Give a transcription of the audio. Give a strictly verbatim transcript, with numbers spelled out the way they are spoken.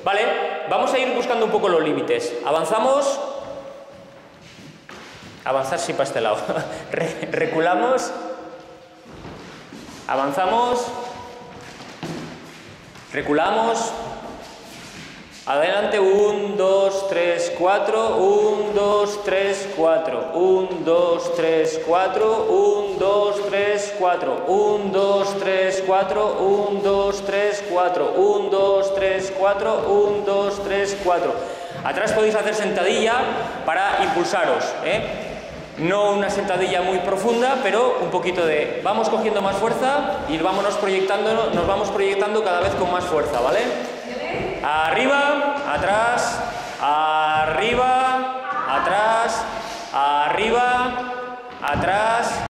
Vale, vamos a ir buscando un poco los límites. Avanzamos. Avanzar sí para este lado. Re reculamos. Avanzamos. Reculamos. Adelante, uno, dos, tres, cuatro, uno, dos, tres, cuatro, uno, dos, tres, cuatro, uno, dos, tres, cuatro, uno, dos, tres, cuatro, uno, dos, tres, cuatro, uno, dos, tres, cuatro, uno, dos, tres, cuatro. Atrás podéis hacer sentadilla para impulsaros, ¿eh? No una sentadilla muy profunda, pero un poquito de... Vamos cogiendo más fuerza y vámonos proyectando, nos vamos proyectando cada vez con más fuerza, ¿vale? Arriba, atrás, arriba, atrás, arriba, atrás.